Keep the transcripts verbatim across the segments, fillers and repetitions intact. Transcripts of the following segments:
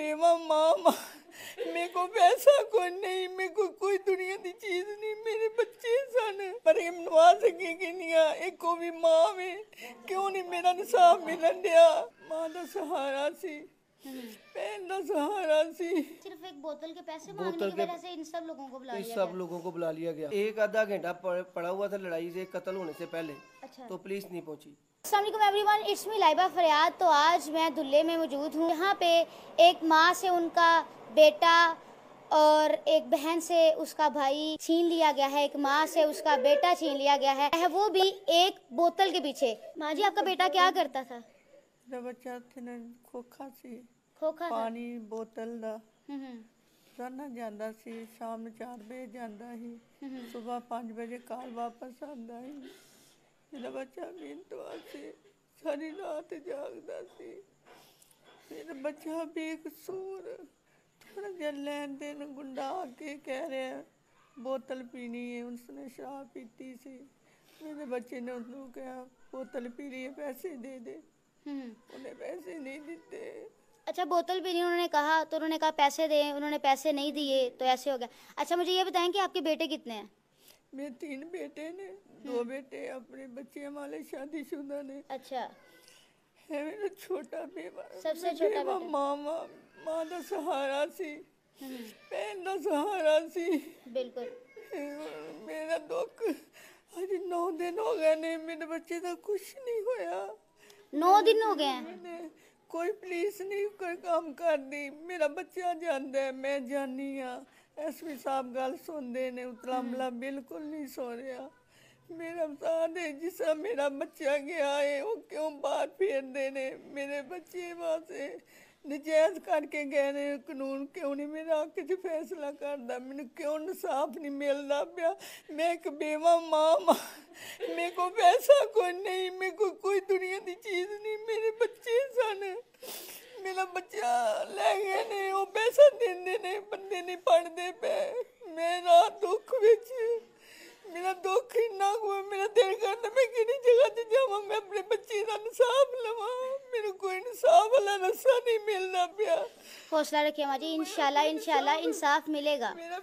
बेवा माँ माँ मेरे को पैसा कोई नहीं, मेरे को कोई दुनिया की चीज नहीं, मेरे बच्चे सन पर ये नवा सकेगी नहीं आ, एक को भी माँ में क्यों नहीं मेरा इंसाफ मिलन दिया। माँ का सहारा सी, बहन का सहारा सी। सिर्फ एक बोतल के पैसे मांगने की वजह से इन सब लोगों को बुला इस लिया सब गया। लोगों को बुला लिया गया। एक आधा घंटा पड़ा हुआ था लड़ाई से कत्ल होने से पहले। अच्छा। तो पुलिस नहीं पहुंची। अस्सलाम वालेकुम एवरीवन, इट्स मी लाइबा फरियाद। तो आज मैं दुल्ले में मौजूद हूँ। यहाँ पे एक माँ से उनका बेटा और एक बहन से उसका भाई छीन लिया गया है, एक माँ से उसका बेटा छीन लिया गया है, वो भी एक बोतल के पीछे। माँ जी, आपका बेटा क्या करता था? मेरा बच्चा थे ना खोखा सी, खोखा था। पानी बोतल दा हम्म जाना जाता सी, शाम चार बजे जाता ही, सुबह पाँच बजे घर वापस आता ही। मेरा बच्चा मिनट वास्ते सारी रात जागदा सी। मेरा बच्चा बेकसूर, थोड़ा जल लेन देन गुंडा आके कह रहे हैं बोतल पीनी है, उसने शराब पीती सी। मेरे बच्चे ने उसको कहा बोतल पी रही है पैसे दे दे, उन्हें पैसे नहीं देते। अच्छा, बोतल भी नहीं उन्होंने कहा तो उन्होंने कहा पैसे दें, उन्होंने पैसे नहीं दिए तो ऐसे हो गया। अच्छा, मुझे ये बताएं कि आपके बेटे कितने हैं? मेरे तीन बेटे ने, दो बेटे अपने बच्चे वाले शादीशुदा ने। अच्छा, है मेरा छोटा बेवा, सबसे छोटा बेवा बेटा। मामा माँ का सहारा सी, बहन का सहारा सी। बिल्कुल। मेरा दुख अज नौ दिन हो गए ने, मेरे बच्चे का कुछ नहीं होया। नौ दिन हो गए हैं। मैंने कोई पुलिस नहीं कोई काम कर दी। मेरा बच्चा जाता है, मैं जानी हाँ। एस पी साहब गल सुनते ने, उतला अमला बिल्कुल नहीं सो रहा। मेरा साथ है जिसा मेरा बच्चा गया है, वो क्यों बाहर फेरते ने? मेरे बच्चे वास्ते नजायज करके गए ने, कानून क्यों नहीं मेरे हक च फैसला करता? मैनू क्यों इंसाफ नहीं मिलता पाया? मैं एक बेवा माँ माँ मेरे को पैसा कोई नहीं, मेरे को कोई दुनिया की चीज नहीं, मेरे बच्चे सन। मेरा बच्चा ले गए ने, वो पैसा देंदे ने, बंदे नहीं पढ़ते पे। मेरा दुख विच मेरा दुख इन्ना हुआ, मेरा दिल करता मैं किसी जगह से जावा, मैं अपने बच्चे का इंसाफ लवा। मेरे को इंसाफ वाला रस्ता नहीं मिलना पाया। हौसला रखिए माँ जी, इंशाल्लाह इंशाल्लाह इंसाफ मिलेगा। मेरा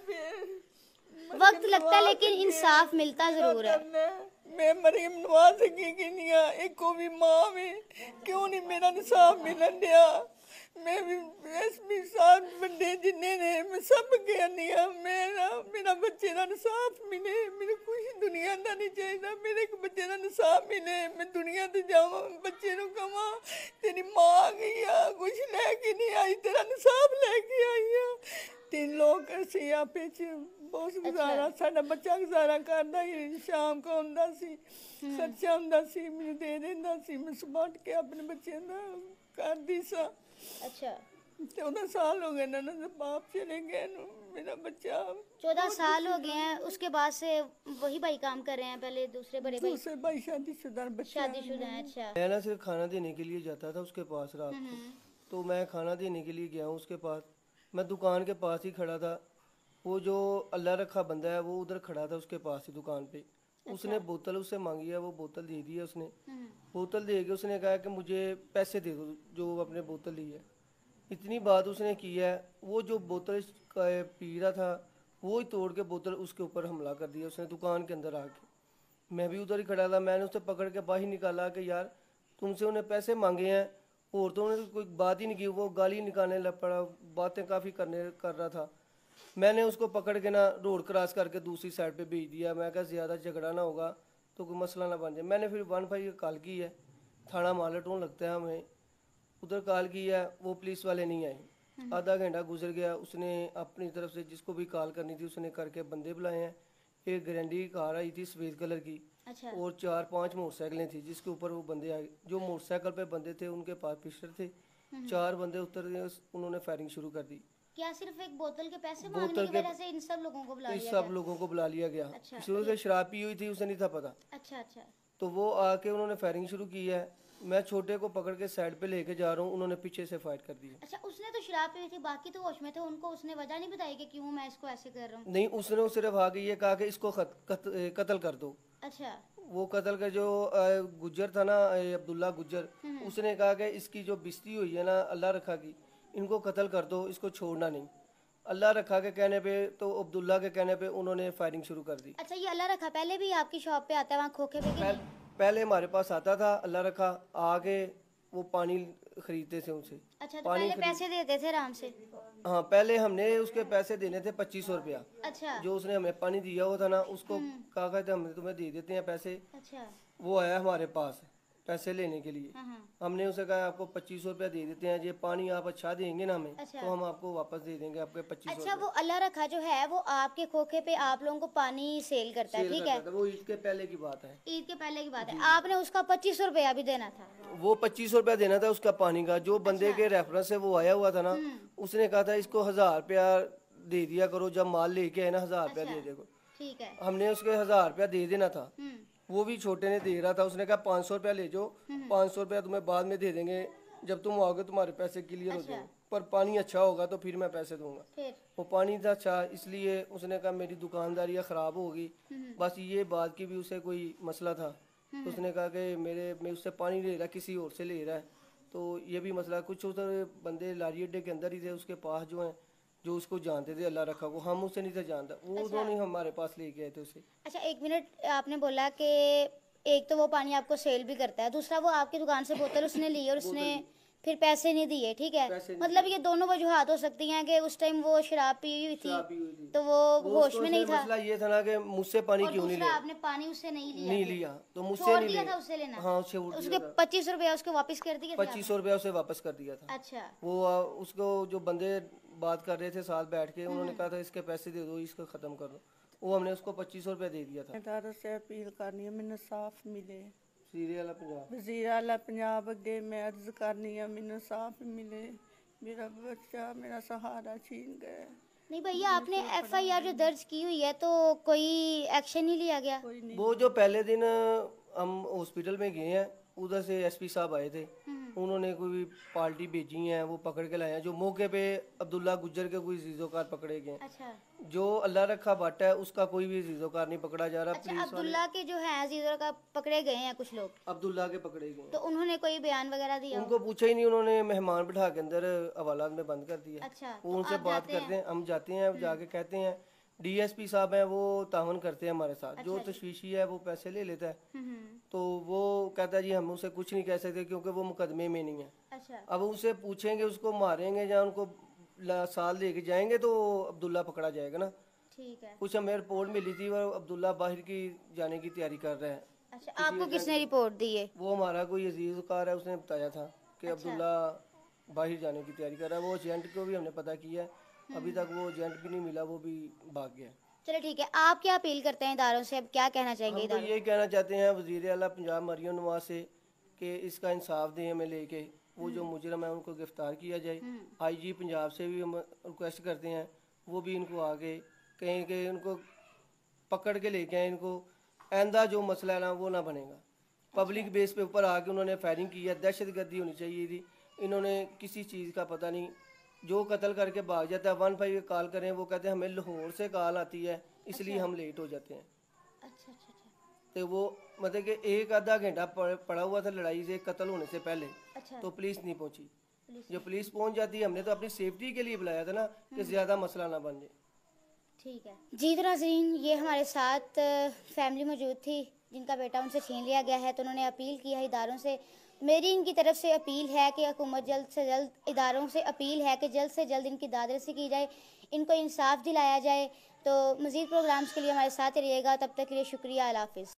वक्त लगता है लेकिन इंसाफ मिलता जरूर है। मैं मरीम नवा सकेगी नहीं आ, एक को भी माँ में क्यों नहीं मेरा इंसाफ मिलन दिया? मैं भी एस पी साहब बंदे जिन्ने ने मैं सब कहनी हाँ, मेरा मेरा बच्चे का इंसाफ मिले। मेरे कुछ दुनिया का नहीं चाहिए, मेरे एक बच्चे का इंसाफ मिले। मैं दुनिया से जावा, बच्चे को कहा तेरी माँ आ गई आ, कुछ लेके नहीं आई, तेरा इंसाफ लेके आई है। तीन लोग असी आपे च बहुत गुजारा, साडा बच्चा गुजारा करदा ही, शाम को आंदा सी, खर्चा आंदा सी, मैनू दे देंदा सी, मैं सुबह के अपने बच्चे दा करदी सा। अच्छा, चौदह साल हो गए ना, ना बाप चले गए, मेरा बच्चा चौदह साल हो गए हैं। उसके बाद से वही भाई काम कर रहे हैं, पहले दूसरे बड़े भाई दूसरे भाई शादीशुदा बच्चा शादीशुदा हैं। अच्छा, मैं ना सिर्फ खाना देने के लिए जाता था उसके पास रात को। तो मैं खाना देने के लिए गया हूँ उसके पास, मैं दुकान के पास ही खड़ा था। वो जो अल्लाह रखा बंदा है वो उधर खड़ा था उसके पास ही दुकान पे। उसने बोतल उससे मांगी है, वो बोतल दे दी है उसने। बोतल दे के उसने कहा कि मुझे पैसे दे दो जो अपने बोतल ली है। इतनी बात उसने की है। वो जो बोतल पी रहा था वो ही तोड़ के बोतल उसके ऊपर हमला कर दिया उसने दुकान के अंदर आके। मैं भी उधर ही खड़ा था, मैंने उसे पकड़ के बाहर निकाला कि यार तुमसे उन्हें पैसे मांगे हैं और तो उन्होंने कोई बात ही नहीं की। वो गाली निकालने लग पड़ा, बातें काफ़ी करने कर रहा था। मैंने उसको पकड़ के ना रोड क्रॉस करके दूसरी साइड पे भेज दिया। मैं कहा ज़्यादा झगड़ा ना होगा तो कोई मसला ना बन जाए। मैंने फिर वन फाइव कॉल की है, थाना मालटों लगता है हमें, उधर कॉल की है, वो पुलिस वाले नहीं आए। आधा घंटा गुजर गया, उसने अपनी तरफ से जिसको भी कॉल करनी थी उसने करके बंदे बुलाए हैं। एक ग्रैंडी की कार आई थी सफ़ेद कलर की। अच्छा। और चार पांच मोटरसाइकिलें थी जिसके ऊपर वो बंदे आए। जो मोटरसाइकिल पे बंदे थे उनके पास पिस्टल थे। चार बंदे उतर गए, उन्होंने फायरिंग शुरू कर दी। क्या सिर्फ एक बोतल के पैसे मांगने की वजह से इन सब लोगों को बुला लिया गया? सब लोगों को बुला लिया गया। अच्छा, शुरू से शराब पी हुई थी, उसे नहीं था पता। अच्छा अच्छा। तो वो आके उन्होंने फायरिंग शुरू की है। मैं छोटे को पकड़ के साइड पे लेके जा रहा हूँ, उन्होंने पीछे से फाइट कर दी। अच्छा, उसने तो शराब पी थी, बाकी तो होश में थे, उनको उसने वजह नहीं बताई कि क्यों मैं इसको ऐसे कर रहा हूँ? नहीं, उसने सिर्फ आके ये कहा कि इसको खत, कत, कत्ल कर दो। अच्छा। वो कत्ल का जो गुज्जर था ना, अब्दुल्ला गुज्जर, उसने कहा कि इसकी जो बिस्ती हुई है ना अल्लाह रखा की, इनको कत्ल कर दो, इसको छोड़ना नहीं। अल्लाह रखा के कहने पे, तो अब्दुल्ला के कहने पे उन्होंने फायरिंग शुरू कर दी। अच्छा, ये अल्लाह रखा पहले भी आपकी शॉप पे आता है वहाँ खोखे पे कि पहल, पहले हमारे पास आता था, अल्लाह रखा आके वो पानी खरीदते थे उनसे। अच्छा, तो पानी पहले खरीद- पैसे देते थे आराम से? हाँ, पहले हमने उसके पैसे देने थे पच्चीस सौ रुपया। अच्छा जो उसने हमें पानी दिया हुआ था ना, उसको कहा कहते हम तुम्हें दे देते हैं पैसे। अच्छा। वो आया हमारे पास पैसे लेने के लिए। हाँ हाँ। हमने उसे कहा आपको पच्चीस सौ रुपया दे देते हैं, ये पानी आप अच्छा देंगे ना हमें, अच्छा। तो हम आपको वापस दे देंगे आपके पच्चीस सौ अच्छा, वो अल्लाह रखा जो है वो आपके खोखे पे आप लोगों को पानी सेल करता है, ठीक है? वो ईद के पहले की बात है। ईद के पहले की बात है। आपने उसका पच्चीस सौ रुपया भी देना था? वो पच्चीस सौ रुपया देना था उसका पानी का। जो बंदे के रेफरेंस से वो आया हुआ था ना, उसने कहा था इसको हजार रुपया दे दिया करो, जब माल लेके आए ना हजार रुपया दे दे करो। ठीक है। हमने उसके हजार रुपया दे देना था। हम्म। वो भी छोटे ने दे रहा था, उसने कहा पाँच सौ रुपया ले जाओ, पाँच सौ रुपया तुम्हें बाद में दे देंगे, जब तुम आओगे तुम्हारे पैसे क्लियर हो जाएंगे, पर पानी अच्छा होगा तो फिर मैं पैसे दूंगा। फिर वो पानी था अच्छा, इसलिए उसने कहा मेरी दुकानदारी खराब होगी, बस ये बात की भी उसे कोई मसला था। तो उसने कहा कि मेरे मैं उससे पानी ले रहा किसी और से ले रहा है, तो ये भी मसला। कुछ उधर बंदे लारी अड्डे के अंदर ही थे उसके पास जो हैं, जो उसको जानते थे अल्लाह रखा को, हम उससे नहीं था जानता, वो दोनों ही हमारे पास लेके आए थे उसे। अच्छा, एक मिनट, आपने बोला कि एक तो वो पानी आपको सेल भी करता है, दूसरा वो आपकी दुकान से बोतल उसने ली और उसने फिर पैसे नहीं दिए, ठीक है? पैसे नहीं मतलब ये दोनों वजूहात हो सकती हैं कि उस टाइम वो शराब पी हुई थी, शराब पी हुई थी। तो वो वो होश उसको में नहीं से था, मसला ये था ना कि मुझसे पानी और क्यों नहीं दूसरा लिया, आपने पानी उससे नहीं लिया, नहीं लिया तो मुझसे छोड़ नहीं दिया था लिया। उससे लेना। हाँ, उससे उड़ उसके दिया था। पच्चीस रुपया उसको वापस कर दिए थे पच्चीस सौ रुपया उसे वापस कर दिया था। आपने? अच्छा। वो आ, उसको जो बंदे बात कर रहे थे साथ बैठ के, उन्होंने कहा था इसके पैसे दे दो, इसको खत्म कर दो। वो हमने उसको पच्चीस सौ रुपया दे दिया था। इदारों से अपील करनी है मैंने साफ मिले, सीरियल वाला पंजाब। वज़ीर आला पंजाब अगे मैं अर्ज करनी है मैंने साफ मिले, मेरा बच्चा मेरा सहारा छीन गए। नहीं भैया, आपने एफ आई आर जो दर्ज की हुई है तो कोई एक्शन नहीं लिया गया? कोई नहीं। वो जो पहले दिन हम हॉस्पिटल में गए हैं, उधर से एसपी साहब आए थे, उन्होंने कोई पार्टी भेजी है, वो पकड़ के लाए हैं। जो मौके पे अब्दुल्ला गुज्जर के कोई जीजोकार पकड़े गए हैं। अच्छा। जो अल्लाह रखा भट्ट है उसका कोई भी जीजोकार नहीं पकड़ा जा रहा। अच्छा, पुलिस वाले अब्दुल्ला के जो है अजीजों का पकड़े गए हैं कुछ लोग, अब्दुल्ला के पकड़े गए हैं। तो उन्होंने कोई बयान वगैरह दिया? उनको पूछा ही नहीं, उन्होंने मेहमान बिठा के अंदर हवालात में बंद कर दिया। अच्छा, वो तो उनसे आप बात जाते करते हैं, हम जाते हैं, जाके कहते हैं। डीएसपी साहब हैं, वो तावन करते हैं हमारे साथ। जो तशवीशी है वो पैसे ले लेता है, हम्म, तो वो कहता है जी हम उसे कुछ नहीं कह सकते क्योंकि वो मुकदमे में नहीं है। अच्छा। अब उसे पूछेंगे, उसको मारेंगे या उनको ला- साल लेके जाएंगे तो अब्दुल्ला पकड़ा जाएगा ना। ठीक है। कुछ हमें रिपोर्ट मिली थी, वो अब्दुल्ला बाहर की जाने की तैयारी कर रहा है। अच्छा, आपको किसने रिपोर्ट दी है? वो हमारा कोई अजीज कार है, उसने बताया था कि अब्दुल्ला बाहर जाने की तैयारी कर रहा है। वो एजेंट को भी हमने पता किया है, अभी तक वो एजेंट भी नहीं मिला, वो भी भाग गया। चलो ठीक है, आप क्या अपील करते हैं इदारों से, अब क्या कहना चाहेंगे हम तो इदारों? ये कहना चाहते हैं वज़ीर आला पंजाब मरियम नवाज से कि इसका इंसाफ दें हमें लेके, वो जो मुजरम है उनको गिरफ्तार किया जाए। आईजी पंजाब से भी हम रिक्वेस्ट करते हैं, वो भी इनको आगे कहें कि इनको पकड़ के लेके आए, इनको आइंदा जो मसला है ना वो ना बनेगा। पब्लिक बेस पे ऊपर आके उन्होंने फायरिंग की है, दहशत गर्दी होनी चाहिए थी। इन्होंने किसी चीज़ का पता नहीं, जो कत्ल करके भाग जाता है वन फाइव कॉल करें, वो कहते हैं हमें लाहौर से कॉल आती है इसलिए हम लेट हो जाते हैं। अच्छा अच्छा अच्छा। तो वो मतलब कि एक आधा घंटा पड़- पड़ा हुआ था लड़ाई से, कत्ल होने से पहले, अच्छा। तो पुलिस नहीं पहुंची। जो पुलिस पहुंच जाती, हमने तो अपनी सेफ्टी के लिए बुलाया था ना कि ज़्यादा मसला ना बन जाए। ठीक है जी। तो नाज़रीन, ये हमारे साथ फैमिली मौजूद थी जिनका बेटा उनसे छीन लिया गया है, तो उन्होंने अपील की है इदारों से। मेरी इनकी तरफ से अपील है कि हुकूमत जल्द से जल्द, इदारों से अपील है कि जल्द से जल्द इनकी दादरसी की जाए, इनको इंसाफ दिलाया जाए। तो मज़ीद प्रोग्राम्स के लिए हमारे साथ रहिएगा, तब तक के लिए शुक्रिया, अल्लाह हाफ़िज़।